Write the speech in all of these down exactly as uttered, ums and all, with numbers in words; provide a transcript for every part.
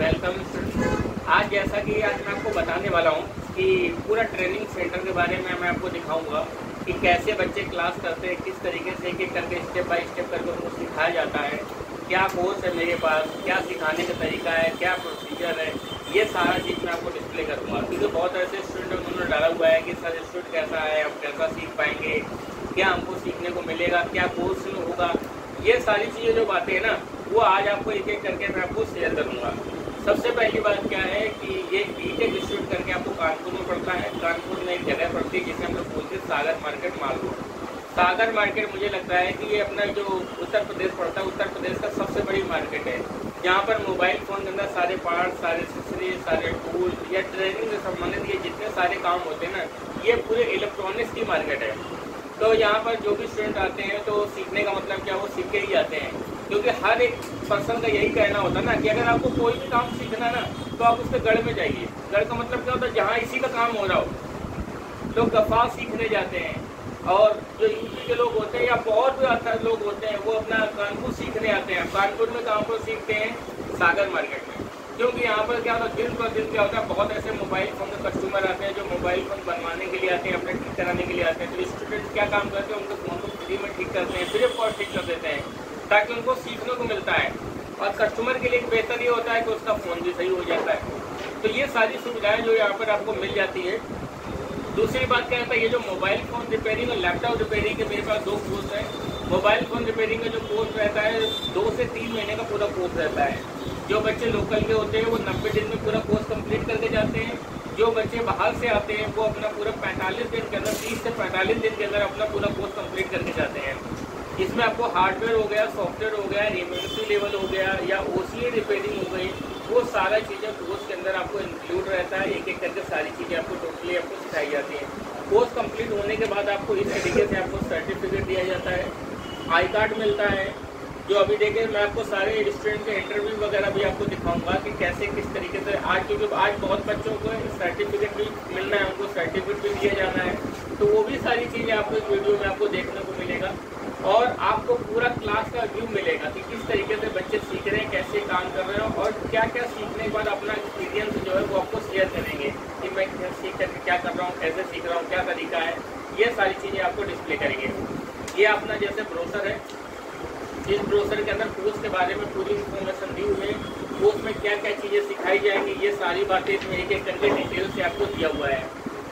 Welcome. आज जैसा कि आज मैं आपको बताने वाला हूँ कि पूरा ट्रेनिंग सेंटर के बारे में मैं आपको दिखाऊंगा कि कैसे बच्चे क्लास करते हैं, किस तरीके से एक एक करके स्टेप बाय स्टेप करके उनको सिखाया जाता है, क्या कोर्स है मेरे पास, क्या सिखाने का तरीका है, क्या प्रोसीजर है, ये सारा चीज़ मैं आपको डिस्प्ले करूँगा। क्योंकि बहुत ऐसे स्टूडेंट उन्होंने डाला हुआ है कि सर स्टूडेंट कैसा है, हम कैसा सीख पाएंगे, क्या हमको सीखने को मिलेगा, क्या कोर्स में होगा, ये सारी चीज़ें जो बातें हैं ना, वो आज आपको एक एक करके मैं आपको शेयर करूँगा। सबसे पहली बात क्या है कि ये बीटेक इंस्टीट्यूट करके आपको कानपुर में पड़ता है। कानपुर में एक जगह पड़ती है जिसे हम लोग बोलते हैं Sagar market mall road. Sagar market मुझे लगता है कि ये अपना जो उत्तर प्रदेश पड़ता है, उत्तर प्रदेश का सबसे बड़ी मार्केट है, जहाँ पर मोबाइल फ़ोन के अंदर सारे पार्ट, सारे एक्सेसरीज, सारे टूल या ट्रेनिंग से संबंधित ये जितने सारे काम होते हैं ना, ये पूरे इलेक्ट्रॉनिक्स की मार्केट है। तो यहाँ पर जो भी स्टूडेंट आते हैं तो सीखने का मतलब क्या, वो सीख के ही आते हैं। क्योंकि हर एक पर्सन का यही कहना होता है ना कि अगर आपको कोई भी काम सीखना है ना, तो आप उसके गढ़ में जाइए। गढ़ का मतलब क्या होता है, जहाँ इसी का काम हो रहा हो। लोग गफा सीखने जाते हैं, और जो यूपी के लोग होते हैं या बहुत भी अच्छा लोग होते हैं, वो अपना कानपुर सीखने आते हैं। कानपुर में कहाँ पर सीखते हैं? सागर मार्केट में। क्योंकि यहाँ पर क्या होता है, दिन पर दिन क्या होता है, बहुत ऐसे मोबाइल फ़ोन के कस्टमर आते हैं जो मोबाइल फ़ोन बनवाने के लिए आते हैं, अपने ठीक कराने के लिए आते हैं। तो स्टूडेंट क्या काम करते हैं, उनके फ़ोन को फ्री में ठीक करते हैं, फ्री ऑफ कॉस्ट ठीक कर देते हैं, ताकि उनको सीखने को मिलता है। और कस्टमर के लिए बेहतर ये होता है कि उसका फ़ोन भी सही हो जाता है। तो ये सारी सुविधाएँ जो यहाँ पर आपको मिल जाती है। दूसरी बात क्या रहता है, ये जो मोबाइल फ़ोन रिपेयरिंग और लैपटॉप रिपेयरिंग के मेरे पास दो कोर्स हैं। मोबाइल फ़ोन रिपेयरिंग का जो कोर्स रहता है, दो से तीन महीने का पूरा कोर्स रहता है। जो बच्चे लोकल के होते हैं वो नब्बे दिन में पूरा कोर्स कंप्लीट करके जाते हैं। जो बच्चे बाहर से आते हैं वो अपना पूरा पैंतालीस दिन के अंदर, तीस से पैंतालीस दिन के अंदर अपना पूरा कोर्स कंप्लीट करके जाते हैं। इसमें आपको हार्डवेयर हो गया, सॉफ्टवेयर हो गया, इमरजेंसी लेवल हो गया, या ओसीए रिपेयरिंग हो गई, वो सारा चीज़ें कोर्स के अंदर आपको इंक्लूड रहता है। एक एक करके सारी चीज़ें आपको टोटली आपको सिखाई जाती हैं। कोर्स कंप्लीट होने के बाद आपको इस तरीके से आपको सर्टिफिकेट दिया जाता है, आई कार्ड मिलता है। जो अभी देखिए मैं आपको सारे स्टूडेंट के इंटरव्यू वगैरह भी आपको दिखाऊंगा कि कैसे किस तरीके से आज, क्योंकि आज बहुत बच्चों को सर्टिफिकेट भी मिलना है, उनको सर्टिफिकेट भी दिया जाना है। तो वो भी सारी चीज़ें आपको इस वीडियो में आपको देखने को मिलेगा, और आपको पूरा क्लास का व्यू मिलेगा कि किस तरीके से बच्चे सीख रहे हैं, कैसे काम कर रहे हैं, और क्या क्या सीखने के बाद अपना एक्सपीरियंस जो है वो आपको शेयर करेंगे कि मैं सीख करके क्या कर रहा हूँ, कैसे सीख रहा हूँ, क्या तरीका है। ये सारी चीज़ें आपको डिस्प्ले करेंगे। ये अपना जैसे ब्रोशर है, इस ब्रोशर के अंदर कोर्स के बारे में पूरी इन्फॉर्मेशन दी हुई है। कोर्स में क्या क्या चीज़ें सिखाई जाएंगी, ये सारी बातें इसमें एक एक करके डिटेल से आपको दिया हुआ है,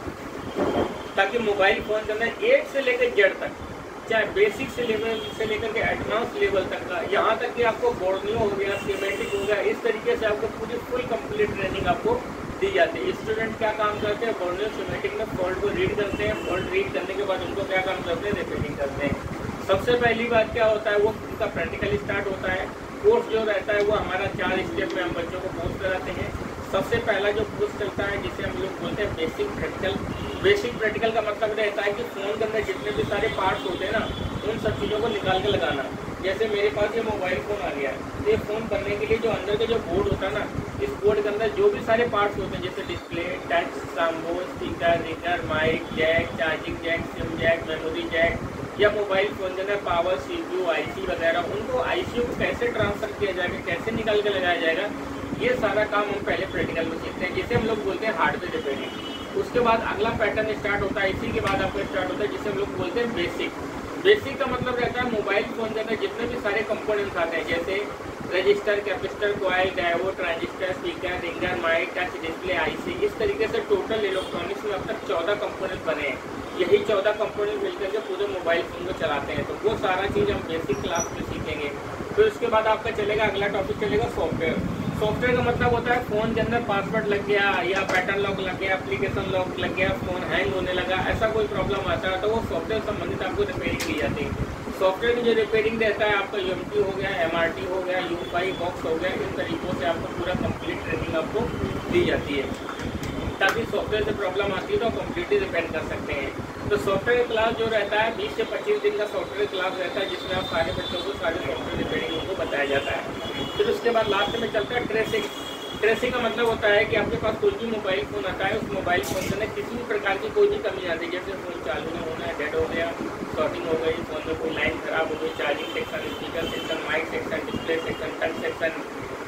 ताकि मोबाइल फ़ोन के अंदर ए से लेकर जेड तक, चाहे बेसिक से लेवल से लेकर के एडवांस लेवल तक का, यहाँ तक कि आपको बोर्नियो हो गया, सीमेंटिक हो गया, इस तरीके से आपको पूरी फुल कंप्लीट ट्रेनिंग आपको दी जाती है। स्टूडेंट क्या काम करते हैं, बोर्नियो सीमेंटिक में फॉल्ट को रीड करते हैं, फॉल्ट रीड करने के बाद उनको क्या काम करते हैं, रिपेयरिंग करते हैं। सबसे पहली बात क्या होता है, वो उनका प्रैक्टिकल स्टार्ट होता है। कोर्स जो रहता है वो हमारा चार स्टेप में हम बच्चों को कोर्स कराते हैं। सबसे पहला जो कोर्स चलता है जिसे हम लोग बोलते हैं बेसिक प्रैक्टिकल। बेसिक प्रैक्टिकल का मतलब रहता है कि फ़ोन के अंदर जितने भी सारे पार्ट्स होते हैं ना, उन सब चीज़ों को निकाल के लगाना। जैसे मेरे पास ये मोबाइल फ़ोन आ गया है, ये फ़ोन करने के लिए जो अंदर का जो बोर्ड होता है ना, इस बोर्ड के अंदर जो भी सारे पार्ट्स होते हैं, जैसे डिस्प्ले, टच, साम्बो, speaker, ringer, mic, jack, charging jack, SIM jack, memory jack, या मोबाइल फ़ोन के अंदर पावर, सीपीयू, आईसी वगैरह, उनको आईसीयू को कैसे ट्रांसफ़र किया जाएगा, कैसे निकाल के लगाया जाएगा, ये सारा काम हम पहले प्रैक्टिकल में सीखते हैं, जिसे हम लोग बोलते हैं हार्डवेयर रिपेयरिंग। उसके बाद अगला पैटर्न स्टार्ट होता है, इसी के बाद आपको स्टार्ट होता है जिसे हम लोग बोलते हैं बेसिक। बेसिक का मतलब रहता है मोबाइल फ़ोन के अंदर जितने भी सारे कंपोनेंट्स आते हैं, जैसे register, capacitor, coil, diode, transistor, speaker, ringer, mic, touch, display, IC, इस तरीके से टोटल इलेक्ट्रॉनिक्स में अब तक चौदह कंपोनेंट बने हैं। यही चौदह कंपोनेंट मिलकर के पूरे मोबाइल फ़ोन को चलाते हैं। तो वो सारा चीज़ हम बेसिक क्लास में सीखेंगे। फिर उसके बाद आपका चलेगा, अगला टॉपिक चलेगा सॉफ्टवेयर। सॉफ्टवेयर का मतलब होता है फ़ोन के अंदर पासवर्ड लग गया, या पैटर्न लॉक लग गया, एप्लीकेशन लॉक लग गया, फ़ोन हैंग होने लगा, ऐसा कोई प्रॉब्लम आता है तो वो सॉफ्टवेयर संबंधित आपको रिपेयरिंग की जाती है। सॉफ्टवेयर की जो रिपेयरिंग रहता है, आपका यूएमटी हो गया, एमआरटी हो गया, यूएफआई बॉक्स हो गया, इन तरीक़ों से आपको पूरा कंप्लीट ट्रेनिंग आपको दी जाती है, ताकि सॉफ्टवेयर से प्रॉब्लम आती है तो कम्प्लीटली रिपेयर कर सकते हैं। तो सॉफ्टवेयर क्लास जो रहता है बीस से पच्चीस दिन का सॉफ्टवेयर क्लास रहता है, जिसमें आप सारे बच्चों को सारे सॉफ्टवेयर रिपेयरिंग को बताया जाता है। फिर उसके बाद लास्ट में चलता है ट्रेसिंग। ट्रेसिंग का मतलब होता है कि आपके पास कोई भी मोबाइल फ़ोन आता है, उस मोबाइल फ़ोन के अंदर किसी भी प्रकार की कोई भी कमी आती है, जैसे फ़ोन चालू नहीं होना है, डेड हो गया, शॉर्टिंग हो गई, फ़ोन में कोई लाइन खराब हो गई, charging section, speaker section, mic section, display section, touch section,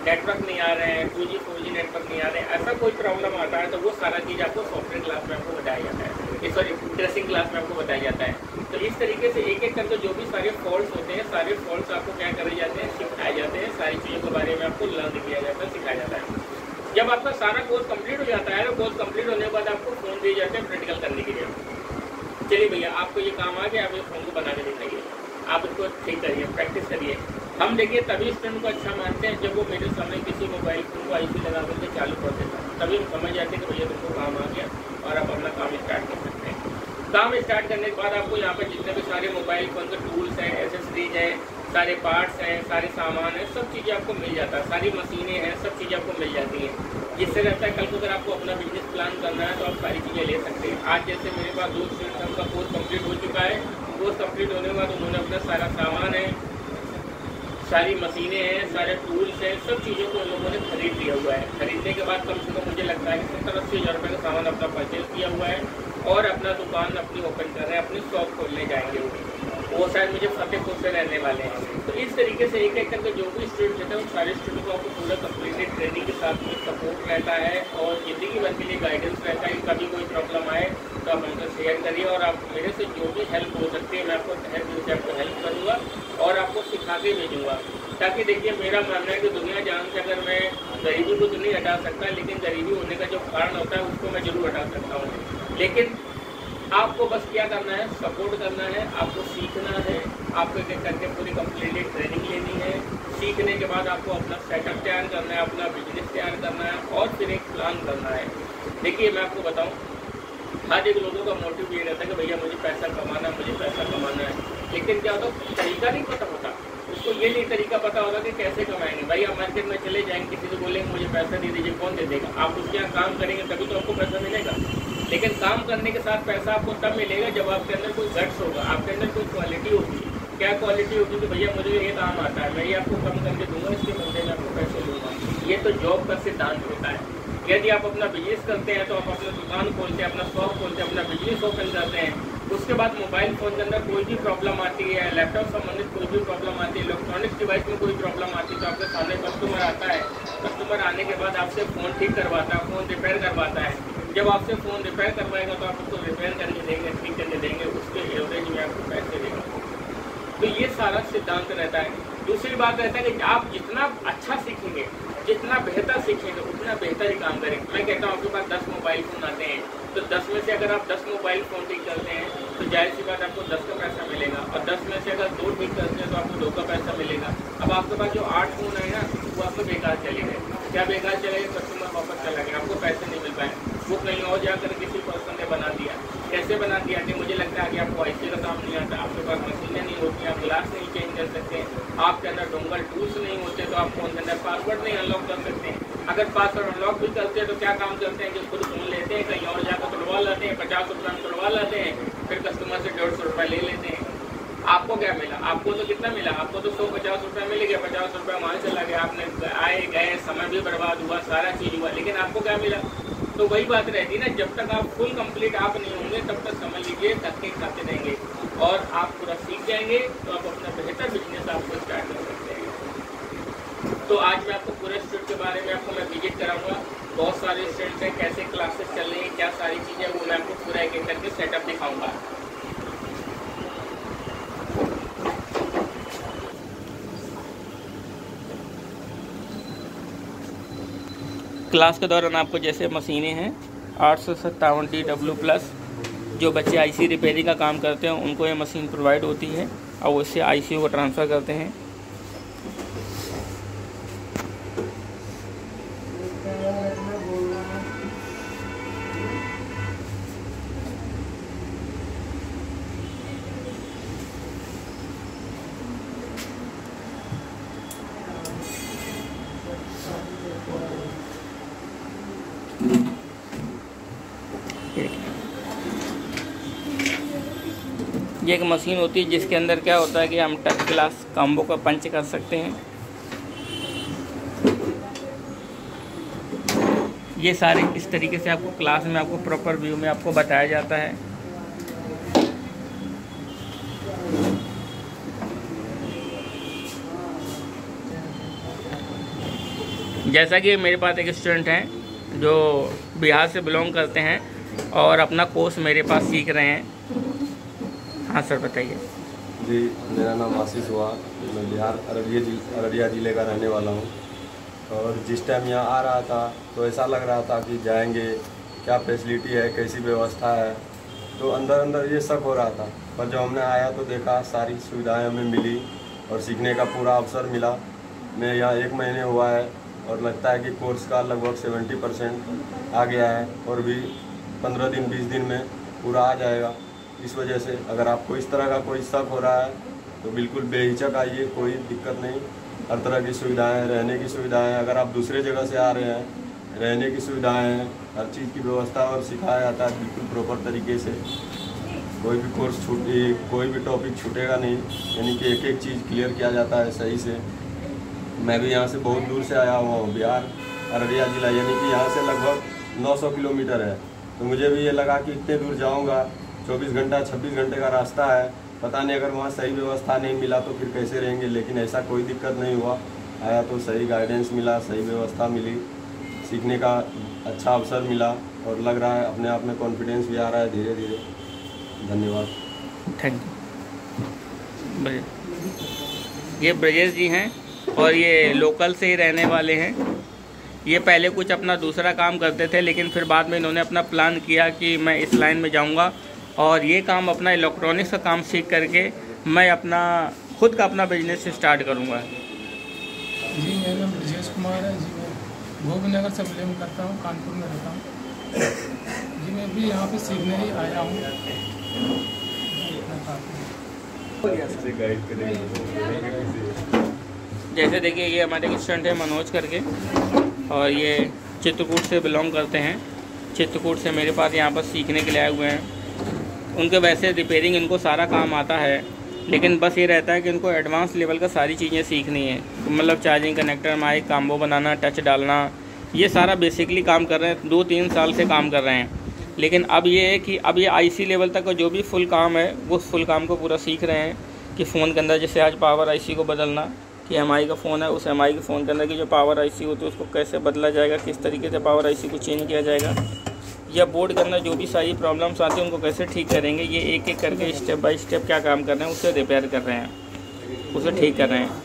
network नहीं आ रहे हैं, two G four G network नहीं आ रहे हैं, ऐसा कोई प्रॉब्लम आता है तो वो सारा चीज़ आपको सॉफ्टवेयर क्लास में आपको बताया जाता है, सॉरी ड्रेसिंग क्लास में आपको बताया जाता है। तो इस तरीके से एक एक करके जो भी सारे फॉल्ट्स होते हैं, सारे फॉल्ट्स आपको क्या करे जाते हैं, सिखाए जाते हैं, सारी चीज़ों के बारे में आपको लर्न किया जाता है, सिखाया जाता है। जब आपका सारा कोर्स कंप्लीट हो जाता है तो कोर्स कंप्लीट होने के बाद आपको फ़ोन दिए जाते हैं प्रैक्टिकल करने के लिए। चलिए भैया आपको ये काम आ गया, आप इस फ़ोन को बना के दिखाइए, आप इसको ठीक करिए, प्रैक्टिस करिए। हम देखिए तभी स्टूडेंट को अच्छा मानते हैं जब वो मेरे सामने किसी मोबाइल फ़ोन को आईसी लगा करके चालू कर देता है, तभी हम समझ जाते हैं कि भैया तुमको काम आ गया और आप अपना काम स्टार्ट कर सकते हैं। काम स्टार्ट करने के बाद आपको यहाँ पर जितने भी सारे मोबाइल फ़ोन के टूल्स हैं, एसेसरीज हैं, सारे पार्ट्स हैं, सारे सामान हैं, सब चीज़ें आपको मिल जाता है, सारी मशीनें हैं, सब चीज़ें आपको मिल जाती हैं। जिससे रहता है कल को अगर आपको अपना बिजनेस प्लान करना है तो आप सारी चीज़ें ले सकते हैं। आज जैसे मेरे पास दो स्टूडेंट्स हैं, उनका कोर्स कंप्लीट हो चुका है, कोर्स कंप्लीट होने के बाद उन्होंने अपना सारा सामान है, सारी मशीनें हैं, सारे टूल्स हैं, सब चीज़ों को उन लोगों ने खरीद लिया हुआ है। खरीदने के बाद कम से कम मुझे लगता है कि सत्तर अस्सी हज़ार रुपये का सामान अपना परचेज किया हुआ है और अपना दुकान अपनी ओपन कर रहे हैं, अपनी शॉप खोलने जाएंगे। वो शायद मुझे फतेहपुर से रहने वाले हैं। तो इस तरीके से एक एक करके जो भी स्टूडेंट रहते हैं उन सारे स्टूडेंट को आपको पूरा कंप्लीटेड ट्रेनिंग के साथ में सपोर्ट रहता है और ज़िंदगी भर के लिए गाइडेंस रहता है। कभी कोई प्रॉब्लम आए तो आप हमसे शेयर करिए और आप मेरे से जो भी हेल्प हो सकती है मैं आपको तहे दिल से आपको हेल्प करूँगा और आपको सिखा के भेजूँगा। ताकि देखिए मेरा मानना है कि दुनिया जान से अगर मैं गरीबी को तो नहीं हटा सकता, लेकिन गरीबी होने का जो कारण होता है उसको मैं ज़रूर हटा सकता हूँ। लेकिन आपको बस क्या करना है, सपोर्ट करना है, आपको सीखना है, आपको एक एक करके पूरी कंप्लीट ट्रेनिंग लेनी है। सीखने के बाद आपको अपना सेटअप तैयार करना है, अपना बिजनेस तैयार करना है और फिर एक प्लान करना है। देखिए मैं आपको बताऊं, हर एक लोगों का मोटिव ये रहता है कि भैया मुझे पैसा कमाना है, मुझे पैसा कमाना है, लेकिन क्या होता तरीका नहीं पता होता। उसको ये नहीं तरीका पता होगा कि कैसे कमाएंगे। भाई आप मार्केट में चले जाएंगे, किसी से बोलेंगे मुझे पैसा दे दीजिए, कौन दे देगा? आप उसके यहाँ काम करेंगे तभी तो आपको पैसा मिलेगा। लेकिन काम करने के साथ पैसा आपको तब मिलेगा जब आपके अंदर कोई गट्स होगा, आपके अंदर कोई क्वालिटी होगी। क्या क्वालिटी होगी कि भैया मुझे ये काम आता है, मैं ये आपको कम करके दूंगा, इसके बदले में आपको पैसे दूंगा। ये तो जॉब का सिद्धांत होता है। यदि आप अपना बिजनेस करते हैं तो आप अपना दुकान खोलते हैं, अपना शॉप खोलते हैं, अपना बिजनेस ओपन करते हैं। उसके बाद मोबाइल फ़ोन के अंदर कोई भी प्रॉब्लम आती है, लैपटॉप संबंधित कोई भी प्रॉब्लम आती है, इलेक्ट्रॉनिक्स डिवाइस में कोई प्रॉब्लम आती है तो आपके सामने कस्टमर आता है। कस्टमर आने के बाद आपसे फ़ोन ठीक करवाता है, फ़ोन रिपेयर करवाता है। जब आपसे फ़ोन रिपेयर करवाएगा तो आप उसको रिपेयर करके देंगे, ठीक करके देंगे, उसके एवरेज में आपको पैसे देंगे। तो ये सारा सिद्धांत रहता है। दूसरी बात रहता है कि आप जितना अच्छा सीखेंगे, जितना बेहतर सीखेंगे, उतना बेहतर ही काम करेंगे। मैं कहता हूँ आपके पास दस मोबाइल फ़ोन आते हैं तो दस में से अगर आप दस मोबाइल फ़ोन ठीक करते हैं तो जाहिर सी बात आपको दस का पैसा मिलेगा और दस में से अगर दो ठीक करते हैं तो आपको दो का पैसा मिलेगा। अब आपके पास जो आठ फ़ोन है ना वो आपको बेकार चले गए। क्या बेकार चले गए? कस्टमर वापस चला गया, आपको पैसे नहीं मिल पाए, वो कहीं और जाकर किसी पर्सन ने बना दिया। कैसे बना दिया कि मुझे लगता है कि आपको आईसी का काम नहीं आता, आपके पास मशीनें नहीं होती, आप ग्लास नहीं चेंज कर सकते, आपके अंदर डोंगल टूल्स नहीं होते, तो आप फोन के अंदर पासवर्ड नहीं अनलॉक कर सकते हैं। अगर पासवर्ड अनलॉक भी करते हैं तो क्या काम करते हैं कि खुद फोन लेते हैं, कहीं और जाकर तोड़वा लाते हैं, पचास रुपये में तोड़वा लाते हैं, फिर कस्टमर से डेढ़ सौ रुपये ले लेते हैं। आपको क्या मिला? आपको तो कितना मिला? आपको तो सौ पचास रुपये मिल गया, पचास रुपये वहाँ चला गया, आपने आए गए, समय भी बर्बाद हुआ, सारा चीज़ हुआ, लेकिन आपको क्या मिला? तो वही बात रहती है ना, जब तक आप फुल कंप्लीट आप नहीं होंगे तब तक समझ लीजिए धक्के खाते रहेंगे और आप पूरा सीख जाएंगे तो आप अपना बेहतर बिजनेस आपको स्टार्ट कर सकते हैं। तो आज मैं आपको पूरे इंस्टीट्यूट के बारे में आपको मैं विजिट कराऊंगा। बहुत सारे स्टूडेंट्स हैं, कैसे क्लासेस चल रही हैं, क्या सारी चीज़ें वो मैं आपको पूरा एक एक करके सेटअप दिखाऊँगा। क्लास के दौरान आपको जैसे मशीनें हैं आठ सौ सत्तावन डी डब्ल्यू प्लस, जो बच्चे आईसी रिपेयरिंग का काम करते हैं उनको ये मशीन प्रोवाइड होती है और उससे आईसीयू को ट्रांसफ़र करते हैं। ये एक मशीन होती है जिसके अंदर क्या होता है कि हम टच ग्लास कॉम्बो का पंच कर सकते हैं। ये सारे इस तरीके से आपको क्लास में आपको प्रॉपर व्यू में आपको बताया जाता है। जैसा कि मेरे पास एक स्टूडेंट हैं जो बिहार से बिलोंग करते हैं और अपना कोर्स मेरे पास सीख रहे हैं। हाँ सर बताइए। जी, मेरा नाम आशीष हुआ, मैं बिहार अररिया जिले अररिया ज़िले का रहने वाला हूँ। और जिस टाइम यहाँ आ रहा था तो ऐसा लग रहा था कि जाएंगे, क्या फैसिलिटी है, कैसी व्यवस्था है, तो अंदर अंदर ये शक हो रहा था। पर जब हमने आया तो देखा सारी सुविधाएं हमें मिली और सीखने का पूरा अवसर मिला। मैं यहाँ एक महीने हुआ है और लगता है कि कोर्स का लगभग सत्तर परसेंट आ गया है और भी पंद्रह दिन बीस दिन में पूरा आ जाएगा। इस वजह से अगर आपको इस तरह का कोई शक हो रहा है तो बिल्कुल बेहिचक आइए, कोई दिक्कत नहीं। हर तरह की सुविधाएं, रहने की सुविधाएं, अगर आप दूसरे जगह से आ रहे हैं, रहने की सुविधाएं हैं, हर चीज़ की व्यवस्था और सिखाया जाता है बिल्कुल प्रॉपर तरीके से। कोई भी कोर्स छूट कोई भी टॉपिक छूटेगा नहीं, यानी कि एक एक चीज़ क्लियर किया जाता है सही से। मैं भी यहाँ से बहुत दूर से आया हुआ हूँ, बिहार अररिया ज़िला, यानी कि यहाँ से लगभग नौ सौ किलोमीटर है। तो मुझे भी ये लगा कि इतने दूर जाऊँगा, चौबीस घंटा छब्बीस घंटे का रास्ता है, पता नहीं अगर वहाँ सही व्यवस्था नहीं मिला तो फिर कैसे रहेंगे। लेकिन ऐसा कोई दिक्कत नहीं हुआ, आया तो सही गाइडेंस मिला, सही व्यवस्था मिली, सीखने का अच्छा अवसर मिला और लग रहा है अपने आप में कॉन्फिडेंस भी आ रहा है धीरे धीरे। धन्यवाद। Thank you. ये ब्रजेश जी हैं और ये लोकल से ही रहने वाले हैं। ये पहले कुछ अपना दूसरा काम करते थे, लेकिन फिर बाद में इन्होंने अपना प्लान किया कि मैं इस लाइन में जाऊंगा और ये काम अपना इलेक्ट्रॉनिक्स का काम सीख करके मैं अपना खुद का अपना बिजनेस स्टार्ट करूंगा। जी, मेरा नाम ब्रजेश कुमार है। जी, मैं गोविंदनगर से बिलोंग करता हूँ, कानपुर में रहता हूँ। जी, मैं भी यहाँ पे सीखने ही आया हूँ। जैसे देखिए, ये हमारे स्टूडेंट है मनोज करके और ये चित्रकूट से बिलोंग करते हैं। चित्रकूट से मेरे पास यहाँ पर सीखने के लिए आए हुए हैं। उनके वैसे रिपेयरिंग इनको सारा काम आता है, लेकिन बस ये रहता है कि इनको एडवांस लेवल का सारी चीज़ें सीखनी है। मतलब चार्जिंग कनेक्टर, माइक, काम्बो बनाना, टच डालना, ये सारा बेसिकली काम कर रहे हैं। दो तीन साल से काम कर रहे हैं। लेकिन अब ये है कि अब ये आईसी लेवल तक का जो भी फुल काम है वो फुल काम को पूरा सीख रहे हैं कि फ़ोन के अंदर जैसे आज पावर आईसी को बदलना, कि एमआई का फ़ोन है, उस एमआई के फ़ोन के अंदर की जो पावर आईसी होती है उसको कैसे बदला जाएगा, किस तरीके से पावर आईसी को चेंज किया जाएगा, या बोर्ड के अंदर जो भी सारी प्रॉब्लम्स आती हैं उनको कैसे ठीक करेंगे। ये एक एक करके स्टेप बाय स्टेप क्या काम कर रहे हैं, उसे रिपेयर कर रहे हैं, उसे ठीक कर रहे हैं।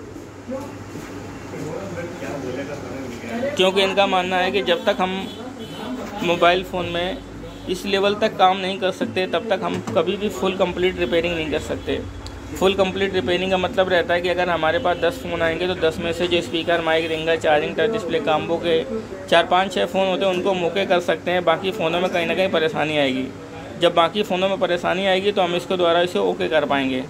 क्योंकि इनका मानना है कि जब तक हम मोबाइल फ़ोन में इस लेवल तक काम नहीं कर सकते तब तक हम कभी भी फुल कंप्लीट रिपेयरिंग नहीं कर सकते। फुल कंप्लीट रिपेयरिंग का मतलब रहता है कि अगर हमारे पास दस फ़ोन आएंगे तो दस में से जो speaker, mic, ringer, charging, touch display, combo के चार पाँच छः फ़ोन होते हैं उनको मौके कर सकते हैं। बाकी फ़ोनों में कहीं ना कहीं परेशानी आएगी। जब बाकी फ़ोनों में परेशानी आएगी तो हम इसको द्वारा इसे ओके कर पाएंगे।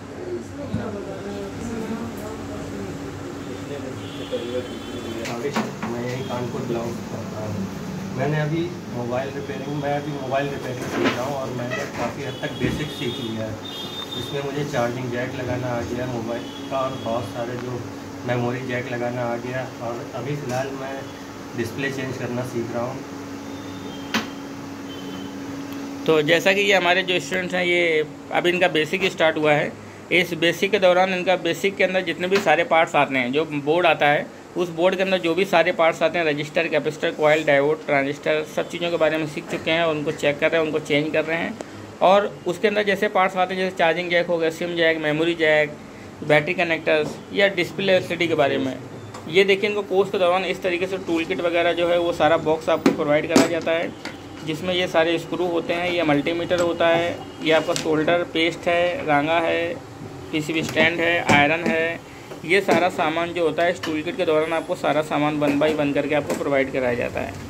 मैं यही कानपुर बिलोंग करता हूँ। मैंने अभी मोबाइल रिपेयरिंग मैं अभी मोबाइल रिपेयरिंग सीख रहा हूँ और मैंने काफ़ी हद तक बेसिक सीख लिया है। इसमें मुझे चार्जिंग जैक लगाना आ गया मोबाइल का और बहुत सारे जो मेमोरी जैक लगाना आ गया और अभी फ़िलहाल मैं डिस्प्ले चेंज करना सीख रहा हूँ। तो जैसा कि ये हमारे जो स्टूडेंट्स हैं, ये अभी इनका बेसिक स्टार्ट हुआ है। इस बेसिक के दौरान इनका बेसिक के अंदर जितने भी सारे पार्ट्स आते हैं, जो बोर्ड आता है, उस बोर्ड के अंदर जो भी सारे पार्ट्स आते हैं, register, capacitor, coil, diode, transistor, सब चीज़ों के बारे में सीख चुके हैं और उनको चेक कर रहे हैं, उनको चेंज कर रहे हैं। और उसके अंदर जैसे पार्ट्स आते हैं, जैसे चार्जिंग जैक हो गया, SIM jack, memory jack, battery connectors या डिस्प्ले एलसीडी के बारे में, ये देखिए इनको कोर्स के दौरान इस तरीके से टूल किट वगैरह जो है वो सारा बॉक्स आपको प्रोवाइड कराया जाता है, जिसमें ये सारे स्क्रू होते हैं, ये मल्टीमीटर होता है, ये आपका सोल्डर, पेस्ट है, रांगा है, पीसीबी स्टैंड है, आयरन है। ये सारा सामान जो होता है इस टूल किट के दौरान आपको सारा सामान वन बाई वन करके आपको प्रोवाइड कराया जाता है।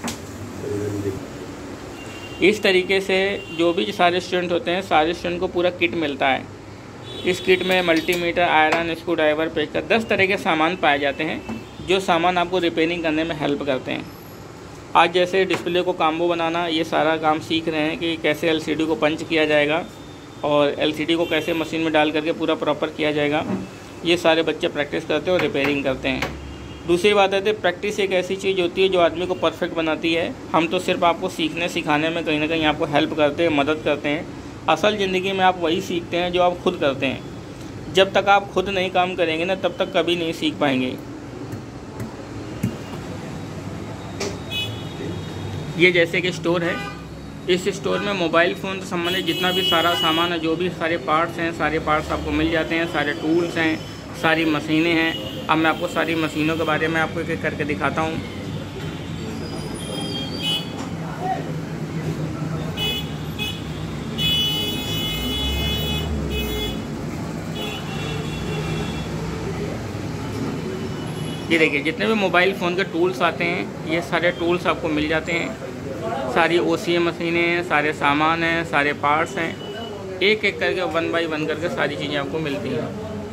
इस तरीके से जो भी सारे स्टूडेंट होते हैं, सारे स्टूडेंट को पूरा किट मिलता है। इस किट में मल्टीमीटर, आयरन, स्क्रू ड्राइवर, पेचकस, दस तरह के सामान पाए जाते हैं, जो सामान आपको रिपेयरिंग करने में हेल्प करते हैं। आज जैसे डिस्प्ले को काम्बो बनाना, ये सारा काम सीख रहे हैं कि कैसे एलसीडी को पंच किया जाएगा और एलसीडी को कैसे मशीन में डाल करके पूरा प्रॉपर किया जाएगा। ये सारे बच्चे प्रैक्टिस करते हैं और रिपेयरिंग करते हैं। दूसरी बात है, प्रैक्टिस एक ऐसी चीज़ होती है जो आदमी को परफेक्ट बनाती है। हम तो सिर्फ आपको सीखने सिखाने में कहीं ना कहीं आपको हेल्प करते हैं, मदद करते हैं। असल ज़िंदगी में आप वही सीखते हैं जो आप खुद करते हैं। जब तक आप खुद नहीं काम करेंगे ना, तब तक कभी नहीं सीख पाएंगे। ये जैसे कि स्टोर है, इस स्टोर में मोबाइल फ़ोन से संबंधित जितना भी सारा सामान है, जो भी सारे पार्ट्स हैं, सारे पार्ट्स आपको मिल जाते हैं, सारे टूल्स हैं, सारी मशीनें हैं। अब मैं आपको सारी मशीनों के बारे में आपको एक एक करके दिखाता हूँ। ये देखिए, जितने भी मोबाइल फ़ोन के टूल्स आते हैं, ये सारे टूल्स आपको मिल जाते हैं। सारी ओ सी ए मशीनें हैं, सारे सामान हैं, सारे पार्ट्स हैं, एक एक करके वन बाय वन करके सारी चीज़ें आपको मिलती हैं।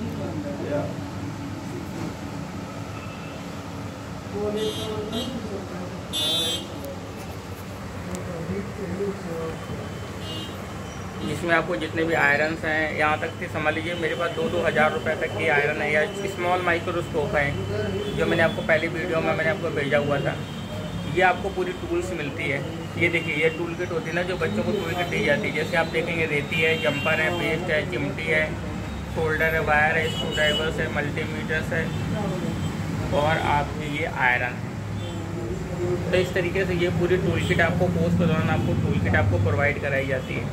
जिसमें आपको जितने भी आयरन्स हैं, यहाँ तक कि समझ लीजिए मेरे पास दो दो हज़ार रुपये तक की आयरन है, या स्मॉल माइक्रोस्कोप है जो मैंने आपको पहली वीडियो में मैंने आपको भेजा हुआ था। ये आपको पूरी टूल्स मिलती है। ये देखिए, ये टूल किट होती है ना, जो बच्चों को टूल किट दी जाती है। जैसे आप देखेंगे रेती है, जंपर है, पेस्ट है, चिमटी है, शोल्डर है, वायर है, स्क्रू ड्राइवर्स है, मल्टीमीटर्स है और आपके ये आयरन है। तो इस तरीके से ये पूरी टूल किट आपको कोर्स के दौरान आपको टूल किट आपको प्रोवाइड कराई जाती है।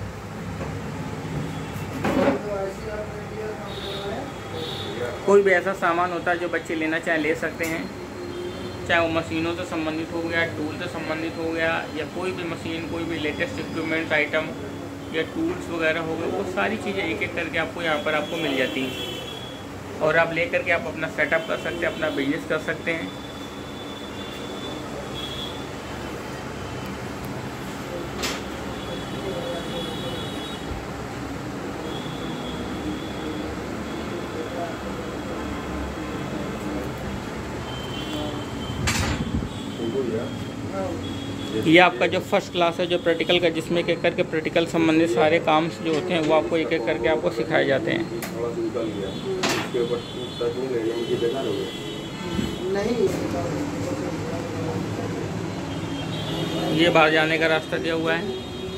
कोई भी ऐसा सामान होता है जो बच्चे लेना चाहे ले सकते हैं, चाहे वो मशीनों से संबंधित हो गया, टूल से संबंधित हो गया, या कोई भी मशीन, कोई भी लेटेस्ट इक्विपमेंट आइटम या टूल्स वगैरह हो गए, वो सारी चीज़ें एक एक करके आपको यहाँ पर आपको मिल जाती हैं और आप ले करके आप अपना सेटअप कर सकते हैं, अपना बिजनेस कर सकते हैं। ये आपका जो फर्स्ट क्लास है, जो प्रैक्टिकल का, जिसमें एक एक करके प्रैक्टिकल संबंधित सारे काम जो होते हैं वो आपको एक एक करके आपको सिखाए जाते हैं। ये बाहर जाने का रास्ता दिया हुआ है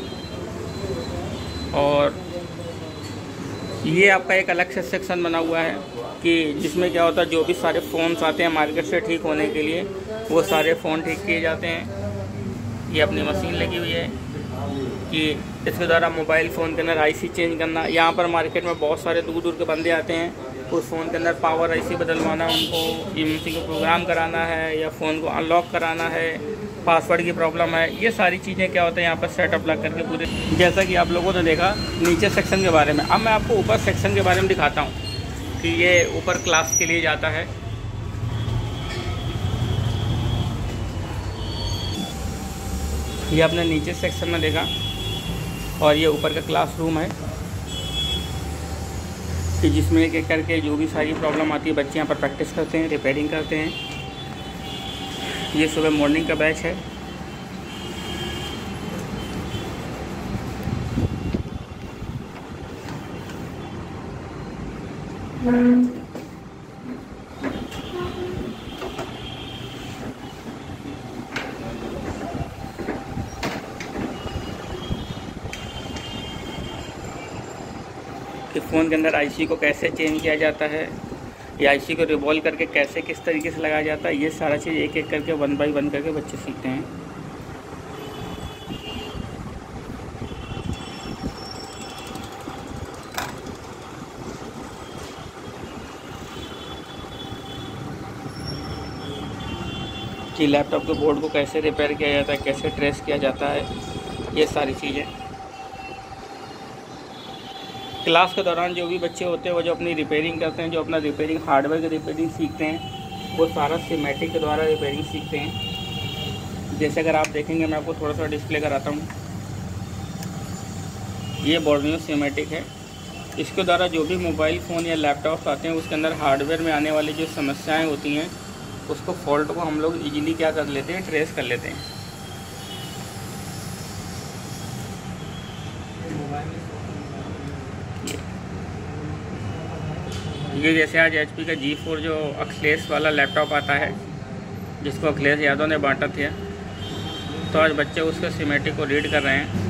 और ये आपका एक अलग से सेक्शन बना हुआ है कि जिसमें क्या होता है, जो भी सारे फ़ोन्स आते हैं मार्केट से ठीक होने के लिए, वो सारे फ़ोन ठीक किए जाते हैं। ये अपनी मशीन लगी हुई है कि इसके द्वारा मोबाइल फ़ोन के अंदर आईसी चेंज करना। यहाँ पर मार्केट में बहुत सारे दूर दूर के बंदे आते हैं, उस फ़ोन के अंदर पावर आईसी बदलवाना, उनको एमसी को प्रोग्राम कराना है या फ़ोन को अनलॉक कराना है, पासवर्ड की प्रॉब्लम है, ये सारी चीज़ें क्या होता है यहाँ पर सेटअप लग करके पूरे। जैसा कि आप लोगों ने देखा नीचे सेक्शन के बारे में, अब मैं आपको ऊपर सेक्शन के बारे में दिखाता हूँ कि ये ऊपर क्लास के लिए जाता है। ये आपने नीचे सेक्शन में देखा और ये ऊपर का क्लासरूम है कि जिसमें एक एक करके जो भी सारी प्रॉब्लम आती है बच्चे यहाँ पर प्रैक्टिस करते हैं, रिपेयरिंग करते हैं। ये सुबह मॉर्निंग का बैच है। कि फ़ोन के अंदर आईसी को कैसे चेंज किया जाता है या आईसी को रिवॉल्व करके कैसे किस तरीके से लगाया जाता है, ये सारा चीज़ एक एक करके वन बाय वन करके बच्चे सीखते हैं। कि लैपटॉप के बोर्ड को कैसे रिपेयर किया जाता है, कैसे ट्रेस किया जाता है, ये सारी चीज़ें। क्लास के दौरान जो भी बच्चे होते हैं वो जो अपनी रिपेयरिंग करते हैं, जो अपना रिपेयरिंग हार्डवेयर की रिपेयरिंग सीखते हैं, वो सारा सिमेटिक के द्वारा रिपेयरिंग सीखते हैं। जैसे अगर आप देखेंगे, मैं आपको थोड़ा सा डिस्प्ले कराता हूँ। ये बोर्नियो सिमेटिक है। इसके द्वारा जो भी मोबाइल फ़ोन या लैपटॉप आते हैं उसके अंदर हार्डवेयर में आने वाली जो समस्याएँ होती हैं उसको फॉल्ट को हम लोग ईजिली क्या कर लेते हैं, ट्रेस कर लेते हैं। ये जैसे आज एच पी का जी फोर जो अखिलेश वाला लैपटॉप आता है, जिसको अखिलेश यादव ने बांटा था, तो आज बच्चे उसके सिमेटिक को रीड कर रहे हैं।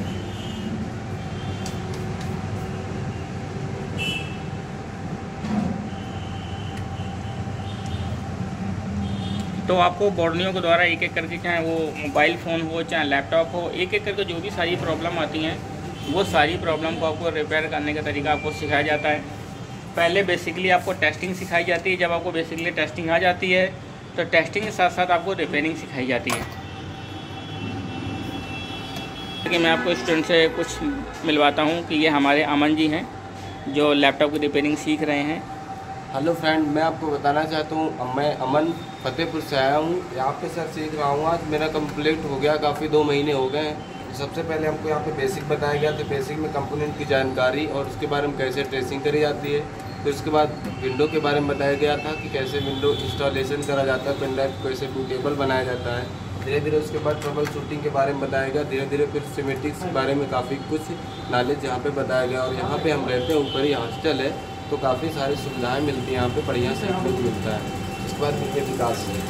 तो आपको बोर्डनियों के द्वारा एक एक करके, चाहे वो मोबाइल फ़ोन हो चाहे लैपटॉप हो, एक एक करके जो भी सारी प्रॉब्लम आती हैं वो सारी प्रॉब्लम को आपको रिपेयर करने का तरीका आपको सिखाया जाता है। पहले बेसिकली आपको टेस्टिंग सिखाई जाती है। जब आपको बेसिकली टेस्टिंग आ जाती है तो टेस्टिंग के साथ साथ आपको रिपेयरिंग सिखाई जाती है। कि मैं आपको स्टूडेंट से कुछ मिलवाता हूँ कि ये हमारे अमन जी हैं जो लैपटॉप की रिपेयरिंग सीख रहे हैं। हेलो फ्रेंड, मैं आपको बताना चाहता हूँ, मैं अमन फतेहपुर से आया हूँ। यहाँ पे सर सीख रहा हूँ। आज मेरा कंप्लीट हो गया, काफ़ी दो महीने हो गए हैं। सबसे पहले हमको यहाँ पे बेसिक बताया गया था, बेसिक में कंपोनेंट की जानकारी और उसके बारे में कैसे ट्रेसिंग करी जाती है। फिर उसके बाद विंडो के बारे में बताया गया था कि कैसे विंडो इंस्टॉलेशन करा जाता है, पेन ड्राइव कैसे बूटेबल बनाया जाता है। धीरे धीरे उसके बाद ट्रबल शूटिंग के बारे में बताया गया। धीरे धीरे फिर सिमेटिक्स के बारे में काफ़ी कुछ नॉलेज यहाँ पे बताया गया। और यहाँ पे हम रहते हैं, ऊपर ही हॉस्टल है, तो काफ़ी सारी सुविधाएं मिलती हैं यहाँ पे, बढ़िया से कुछ मिलता है। उसके बाद मुझे विकास है।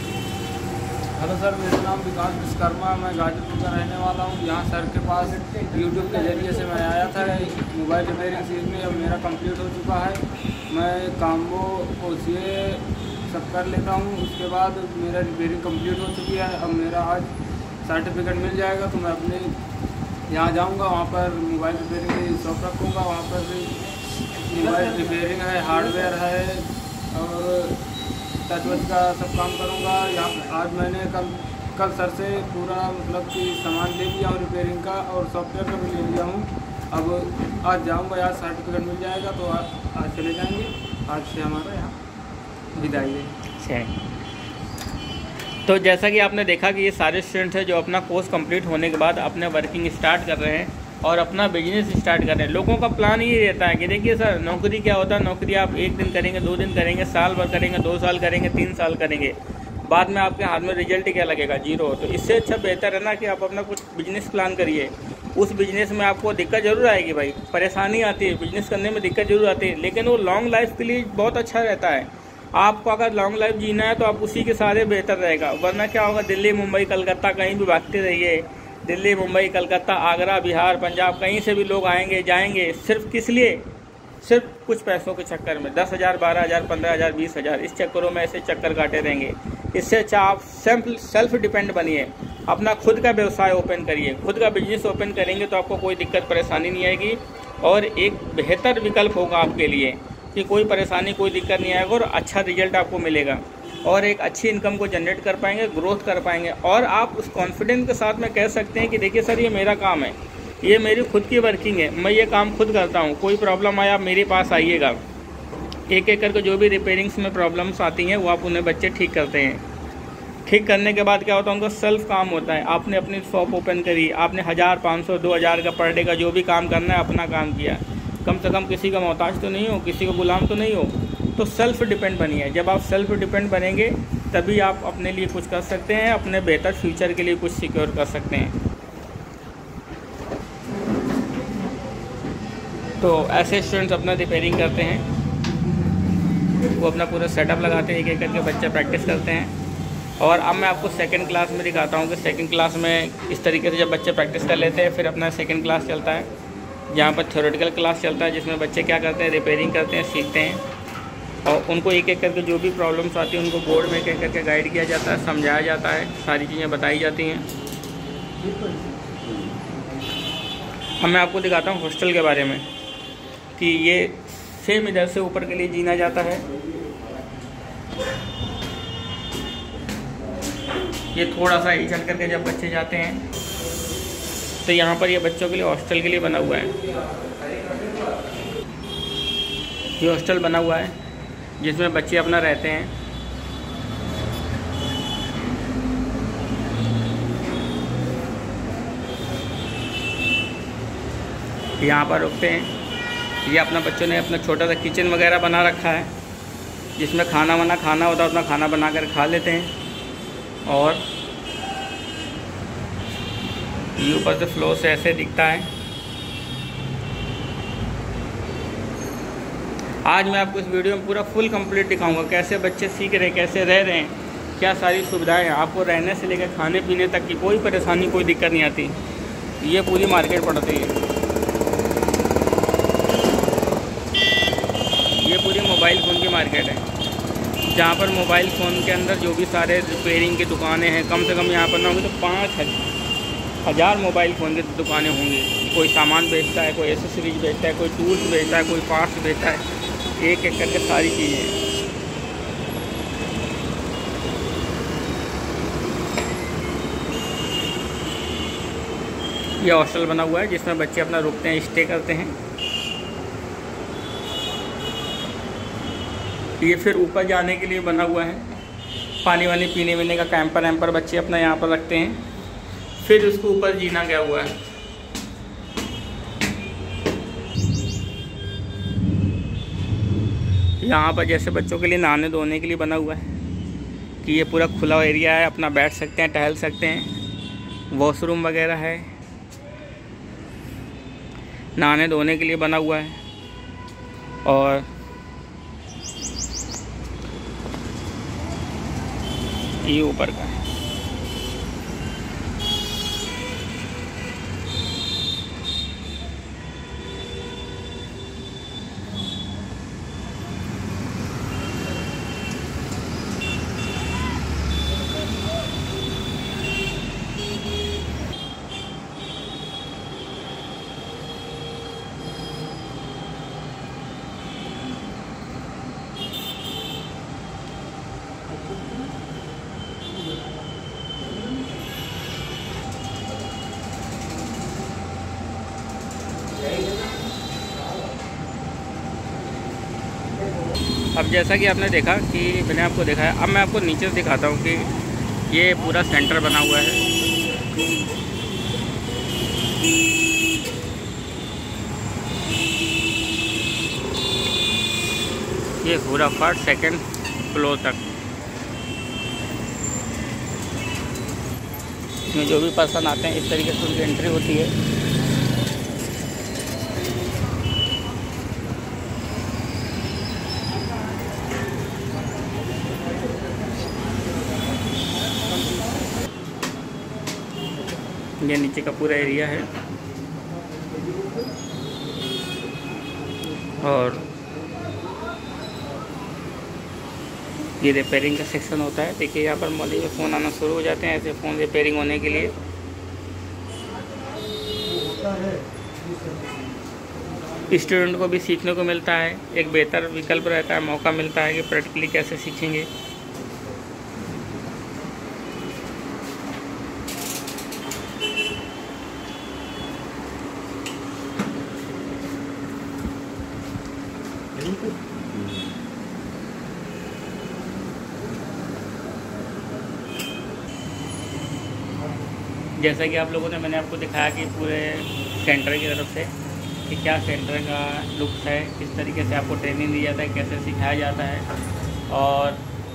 हेलो सर, मेरा नाम विकास विश्वकर्मा, मैं गाजीपुर का रहने वाला हूँ। यहाँ सर के पास यूट्यूब के ज़रिए से मैं आया था मोबाइल रिपेयरिंग सीखने। अब मेरा कंप्लीट हो चुका है। मैं काम्बो ओसीए सब कर लेता हूँ। उसके बाद मेरा रिपेयरिंग कंप्लीट हो चुकी है। अब मेरा आज सर्टिफिकेट मिल जाएगा तो मैं अपने यहाँ जाऊँगा, वहाँ पर मोबाइल रिपेयरिंग की शॉप रखूँगा। वहाँ पर मोबाइल रिपेयरिंग है, हार्डवेयर है और टच वच का सब काम करूँगा। यहाँ आज मैंने कल कल सर से पूरा मतलब कि सामान ले लिया हूँ रिपेयरिंग का और सॉफ्टवेयर का भी ले लिया हूँ। अब आज जाऊँगा, आज सर्टिफिकेट मिल जाएगा तो आ, आज चले जाएंगे। आज से हमारा यहाँ विदाई है। तो जैसा कि आपने देखा कि ये सारे स्टूडेंट्स हैं जो अपना कोर्स कंप्लीट होने के बाद अपने वर्किंग स्टार्ट कर रहे हैं और अपना बिजनेस स्टार्ट कर रहे हैं। लोगों का प्लान ये रहता है कि देखिए सर, नौकरी क्या होता है, नौकरी आप एक दिन करेंगे, दो दिन करेंगे, साल भर करेंगे, दो साल करेंगे, तीन साल करेंगे, बाद में आपके हाथ में रिजल्ट क्या लगेगा, जीरो। तो इससे अच्छा बेहतर है ना कि आप अपना कुछ बिजनेस प्लान करिए। उस बिजनेस में आपको दिक्कत जरूर आएगी भाई, परेशानी आती है, बिजनेस करने में दिक्कत जरूर आती है, लेकिन वो लॉन्ग लाइफ के लिए बहुत अच्छा रहता है। आपको अगर लॉन्ग लाइफ जीना है तो आप उसी के सारे बेहतर रहेगा। वरना क्या होगा, दिल्ली मुंबई कलकत्ता कहीं भी भागते रहिए, दिल्ली मुंबई कलकत्ता आगरा बिहार पंजाब कहीं से भी लोग आएंगे जाएंगे, सिर्फ किस लिए, सिर्फ कुछ पैसों के चक्कर में, दस हज़ार बारह हज़ार पंद्रह हज़ार बीस हज़ार इस चक्करों में ऐसे चक्कर काटे रहेंगे। इससे अच्छा आप सेल्फ सेल्फ डिपेंड बनिए, अपना खुद का व्यवसाय ओपन करिए। खुद का बिजनेस ओपन करेंगे तो आपको कोई दिक्कत परेशानी नहीं आएगी और एक बेहतर विकल्प होगा आपके लिए कि कोई परेशानी कोई दिक्कत नहीं आएगा और अच्छा रिजल्ट आपको मिलेगा और एक अच्छी इनकम को जनरेट कर पाएंगे, ग्रोथ कर पाएंगे। और आप उस कॉन्फिडेंस के साथ में कह सकते हैं कि देखिए सर, ये मेरा काम है, ये मेरी खुद की वर्किंग है, मैं ये काम खुद करता हूँ, कोई प्रॉब्लम आया आप मेरे पास आइएगा। एक एक करके जो भी रिपेयरिंग्स में प्रॉब्लम्स आती हैं वो आप उन्हें बच्चे ठीक करते हैं। ठीक करने के बाद क्या होता है, उनका सेल्फ काम होता है। आपने अपनी शॉप ओपन करी, आपने हज़ार पाँच सौ दो हज़ार का पर डे का जो भी काम करना है अपना काम किया, कम से कम किसी का मोहताज तो नहीं हो, किसी को गुलाम तो नहीं हो। तो सेल्फ डिपेंड बनिए। जब आप सेल्फ डिपेंड बनेंगे तभी आप अपने लिए कुछ कर सकते हैं, अपने बेहतर फ्यूचर के लिए कुछ सिक्योर कर सकते हैं। तो ऐसे स्टूडेंट्स अपना रिपेयरिंग करते हैं, वो अपना पूरा सेटअप लगाते हैं, एक एक करके बच्चे प्रैक्टिस करते हैं। और अब मैं आपको सेकंड क्लास में दिखाता हूँ कि सेकंड क्लास में इस तरीके से जब बच्चे प्रैक्टिस कर लेते हैं, फिर अपना सेकंड क्लास चलता है जहाँ पर थ्योरेटिकल क्लास चलता है, जिसमें बच्चे क्या करते हैं, रिपेयरिंग करते हैं, सीखते हैं और उनको एक एक करके जो भी प्रॉब्लम्स आती हैं उनको बोर्ड में एक एक करके गाइड किया जाता है, समझाया जाता है, सारी चीज़ें बताई जाती हैं। अब मैं आपको दिखाता हूँ हॉस्टल के बारे में कि ये सेम इधर से ऊपर के लिए जीना जाता है। ये थोड़ा सा ही चल करके जब बच्चे जाते हैं तो यहाँ पर ये बच्चों के लिए हॉस्टल के लिए बना हुआ है। ये हॉस्टल बना हुआ है जिसमें बच्चे अपना रहते हैं। यहाँ पर रुकते हैं। ये अपना बच्चों ने अपना छोटा सा किचन वगैरह बना रखा है जिसमें खाना वाना खाना होता है, अपना खाना बना कर खा लेते हैं। और ये ऊपर से फ्लोर से ऐसे दिखता है। आज मैं आपको इस वीडियो में पूरा फुल कंप्लीट दिखाऊंगा कैसे बच्चे सीख रहे हैं, कैसे रह रहे हैं, क्या सारी सुविधाएं हैं। आपको रहने से लेकर खाने पीने तक की कोई परेशानी कोई दिक्कत नहीं आती। ये पूरी मार्केट पड़ती है, ये पूरी मोबाइल फ़ोन की मार्केट है। जहाँ पर मोबाइल फ़ोन के अंदर जो भी सारे रिपेयरिंग की दुकानें हैं, कम से कम यहाँ पर ना होंगी तो पाँच हज़ार मोबाइल फ़ोन की दुकानें होंगी। कोई सामान बेचता है, कोई एसेसरीज बेचता है, कोई टूल्स बेचता है, कोई पार्ट्स बेचता है, एक एक करके सारी चीज़ें। ये हॉस्टल बना हुआ है जिसमें बच्चे अपना रुकते हैं, स्टे करते हैं। ये फिर ऊपर जाने के लिए बना हुआ है, पानी वानी पीने वीने का कैंपर वैम्पर बच्चे अपना यहाँ पर रखते हैं। फिर उसके ऊपर जीना गया हुआ है। यहाँ पर जैसे बच्चों के लिए नहाने धोने के लिए बना हुआ है कि ये पूरा खुला एरिया है, अपना बैठ सकते हैं, टहल सकते हैं। वॉशरूम वगैरह है, नहाने धोने के लिए बना हुआ है। और ये ऊपर का है। अब जैसा कि आपने देखा कि मैंने आपको दिखाया, अब मैं आपको नीचे से दिखाता हूँ कि ये पूरा सेंटर बना हुआ है। ये पूरा फर्स्ट सेकंड फ्लोर तक इसमें जो भी पर्सन आते हैं इस तरीके से उनकी एंट्री होती है। ये नीचे का पूरा एरिया है और ये रिपेयरिंग का सेक्शन होता है। देखिए यहाँ पर मॉली में फ़ोन आना शुरू हो जाते हैं, ऐसे फ़ोन रिपेयरिंग होने के लिए। स्टूडेंट को भी सीखने को मिलता है, एक बेहतर विकल्प रहता है, मौका मिलता है कि प्रैक्टिकली कैसे सीखेंगे। जैसा कि आप लोगों ने मैंने आपको दिखाया कि पूरे सेंटर की तरफ से कि क्या सेंटर का लुक है, किस तरीके से आपको ट्रेनिंग दी जाता है, कैसे सिखाया जाता है। और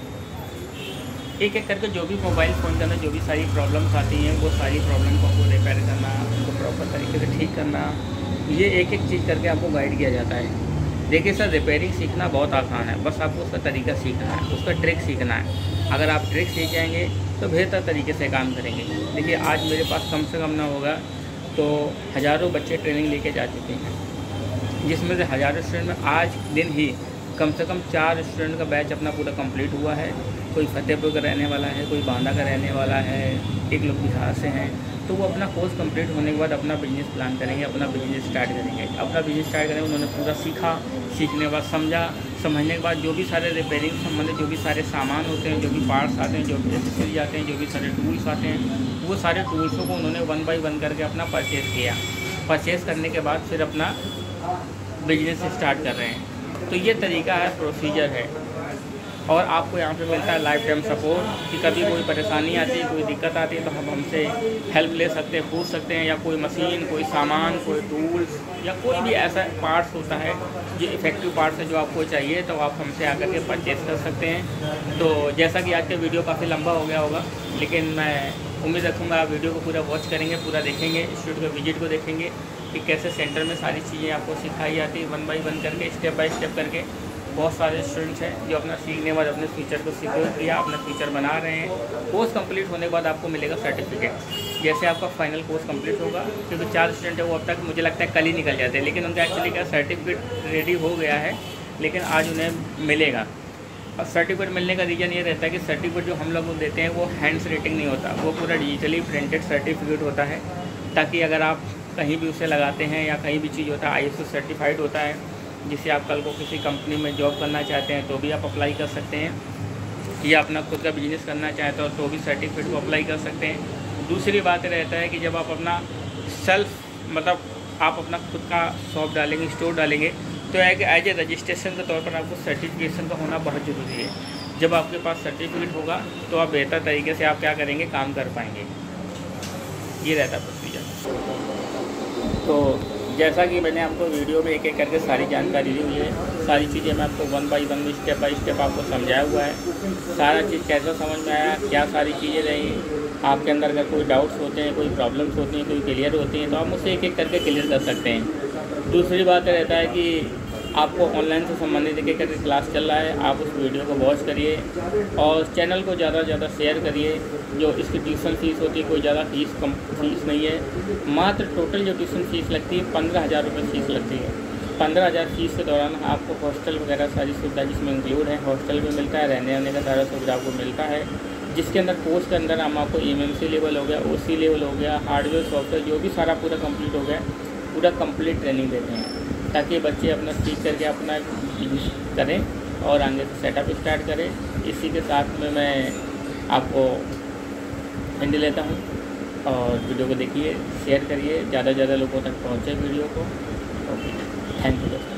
एक एक करके जो भी मोबाइल फ़ोन के अंदर जो भी सारी प्रॉब्लम्स आती हैं वो सारी प्रॉब्लम को आपको रिपेयर करना, उनको प्रॉपर तरीके से ठीक करना, ये एक एक चीज़ करके आपको गाइड किया जाता है। देखिए सर, रिपेयरिंग सीखना बहुत आसान है, बस आपको उसका तरीका सीखना है, उसका ट्रिक सीखना है। अगर आप ट्रिक सीख जाएंगे तो बेहतर तरीके से काम करेंगे। देखिए आज मेरे पास कम से कम ना होगा तो हज़ारों बच्चे ट्रेनिंग लेके जा चुके हैं, जिसमें से हज़ारों स्टूडेंट में आज दिन ही कम से कम चार स्टूडेंट का बैच अपना पूरा कंप्लीट हुआ है। कोई फतेहपुर का रहने वाला है, कोई बांदा का रहने वाला है, एक लोग बिहार से हैं। तो वो अपना कोर्स कंप्लीट होने के बाद अपना बिजनेस प्लान करेंगे, अपना बिजनेस स्टार्ट करेंगे। अपना बिजनेस स्टार्ट करेंगे, उन्होंने पूरा सीखा, सीखने के बाद समझा, समझने के बाद जो भी सारे रिपेयरिंग संबंधित जो भी सारे सामान होते हैं, जो भी पार्ट्स आते हैं, जो भी एसेसरीज आते हैं, जो भी सारे टूल्स आते हैं, वो सारे टूल्सों को उन्होंने वन बाई वन करके अपना परचेज़ किया। परचेज़ करने के बाद फिर अपना बिजनेस स्टार्ट कर रहे हैं। तो ये तरीका है, प्रोसीजर है। और आपको यहाँ पे मिलता है लाइफ टाइम सपोर्ट कि कभी कोई परेशानी आती है, कोई दिक्कत आती है तो हम हमसे हेल्प ले सकते हैं, पूछ सकते हैं। या कोई मशीन, कोई सामान, कोई टूल्स या कोई भी ऐसा पार्ट्स होता है जो इफ़ेक्टिव पार्ट्स है जो आपको चाहिए, तो आप हमसे आकर के परचेज़ कर सकते हैं। तो जैसा कि आज का वीडियो काफ़ी लंबा हो गया होगा, लेकिन मैं उम्मीद रखूँगा आप वीडियो को पूरा वॉच करेंगे, पूरा देखेंगे, इंस्टीट्यूट का विजिट को देखेंगे कि कैसे सेंटर में सारी चीज़ें आपको सिखाई जाती है, वन बाई वन करके, स्टेप बाय स्टेप करके। बहुत सारे स्टूडेंट्स हैं जो अपना सीखने के बाद अपने फ्यूचर को सिक्योर किया, अपना फ्यूचर बना रहे हैं। कोर्स कंप्लीट होने के बाद आपको मिलेगा सर्टिफिकेट। जैसे आपका फाइनल कोर्स कंप्लीट होगा, क्योंकि चार स्टूडेंट है वो अब तक मुझे लगता है कल ही निकल जाते हैं, लेकिन उनका एक्चुअली क्या सर्टिफिकेट रेडी हो गया है, लेकिन आज उन्हें मिलेगा। सर्टिफिकेट मिलने का रीज़न ये रहता है कि सर्टिफिकेट जो हम लोग को देते हैं वो हैंड्स रेटिंग नहीं होता, वो पूरा डिजिटली प्रिंटेड सर्टिफिकेट होता है, ताकि अगर आप कहीं भी उसे लगाते हैं या कहीं भी चीज़ होता है आई एस ओ सर्टिफाइड होता है, जिससे आप कल को किसी कंपनी में जॉब करना चाहते हैं तो भी आप अप्लाई कर सकते हैं, या अपना खुद का बिजनेस करना चाहते हो तो भी सर्टिफिकेट को अप्लाई कर सकते हैं। दूसरी बात रहता है कि जब आप अपना सेल्फ मतलब आप अपना खुद का शॉप डालेंगे, स्टोर डालेंगे, तो है कि एज ए रजिस्ट्रेशन के तौर पर आपको सर्टिफिकेशन का होना बहुत ज़रूरी है। जब आपके पास सर्टिफिकेट होगा तो आप बेहतर तरीके से आप क्या करेंगे, काम कर पाएंगे। ये रहता है प्रोसीजर। तो जैसा कि मैंने आपको वीडियो में एक एक करके सारी जानकारी दी हुई है, सारी चीज़ें मैं आपको one by one step by step आपको समझाया हुआ है। सारा चीज़ कैसा समझ में आया, क्या सारी चीज़ें रही, आपके अंदर अगर कोई डाउट्स होते हैं, कोई प्रॉब्लम्स होती हैं, कोई क्लियर होती हैं, तो आप मुझसे एक एक करके क्लियर कर सकते हैं। दूसरी बात रहता है कि आपको ऑनलाइन से संबंधित एक एक करके क्लास चल रहा है, आप उस वीडियो को वॉच करिए और चैनल को ज़्यादा से ज़्यादा शेयर करिए। जो इसकी ट्यूशन फ़ीस होती है कोई ज़्यादा फीस कम फीस नहीं है, मात्र टोटल जो ट्यूशन फ़ीस लगती है पंद्रह हज़ार रुपये फ़ीस लगती है। पंद्रह हज़ार फीस के दौरान आपको हॉस्टल वगैरह सारी सुविधा जिसमें इंक्लूड है, हॉस्टल भी मिलता है, रहने वहने का सारा सुविधा आपको मिलता है, जिसके अंदर कोर्स के अंदर हम आपको एम एम सी लेवल हो गया, ओ सी लेवल हो गया, हार्डवेयर सॉफ्टवेयर जो भी सारा पूरा कंप्लीट हो गया, पूरा कंप्लीट ट्रेनिंग देते हैं, ताकि बच्चे अपना सीख करके अपना बिजनेस करें और आगे से सेटअप स्टार्ट करें। इसी के साथ में मैं आपको एंड लेता हूँ और वीडियो को देखिए, शेयर करिए, ज़्यादा से ज़्यादा लोगों तक पहुँचे वीडियो को। ओके, थैंक यू दोस्तों।